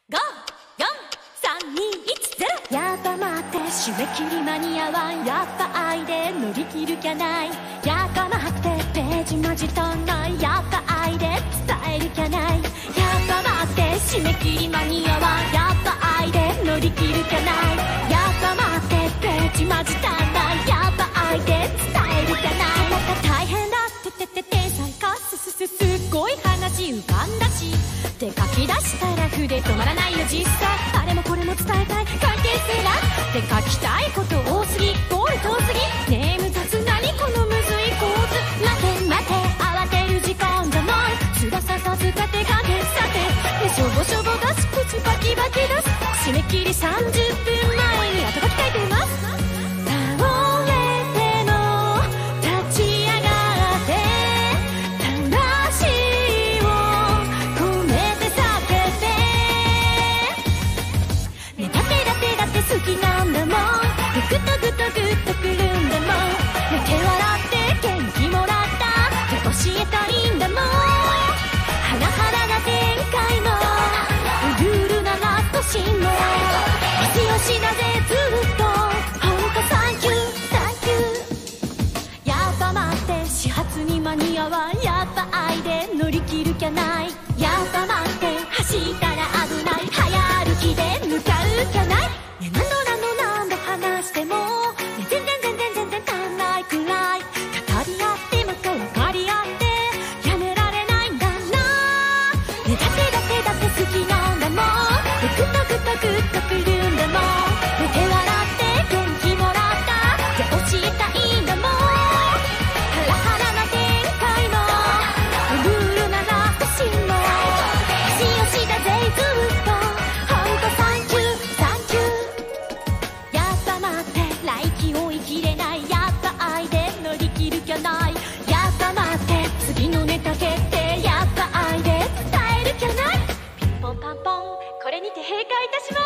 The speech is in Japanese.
5、4、3、2、1、0。やっぱ待って締め切り間に合わん。やっぱ愛で乗り切るきゃない。やっぱ待ってページマジ足んない。やっぱ愛で伝えるきゃない。やっぱ待って締め切り間に合わん。やっぱ愛で乗り切るきゃない。やっぱ待ってページマジ足んない。やっぱ愛で伝えるきゃない。また大変だって天才かすっごい話浮かんだしって書き出したら筆止まらないよ実際。あれもこれも伝えたい関係性がって書きたいこと多すぎゴール遠すぎネーム雑なにこのむずい構図。待て慌てる時間じゃない。翼さずかて影さてでしょぼしょぼ出す口バキバキ出す締め切り30分前に後書き書いてます。好きなんだもんグッとくるんだもん。寝て笑って元気もらったって教えたいんだもん。ハラハラな展開もルールなラストシーンも必要しだぜずっとほんとサンキュー。やっぱ待って始発に間に合わん。やっぱ愛で乗り切るきゃない。やっぱ待って走ったら危ない。早歩きで向かうきゃない。何度話しても、全然足んないくらい語り合ってまた分かり合ってやめられないんだな。だって好きなんだもん。グッとくるんだもん。寝て笑って元気もらったって教えたいんだもん。ハラハラな展開もルールなラストシーンもしよしだぜずっとほんとサンキュー。来期を生きれない。やっぱ愛で乗り切るきゃない。やっぱ待って次のネタ決定。やっぱ愛で伝えるきゃない。ピンポンパンポンこれにて閉会いたします。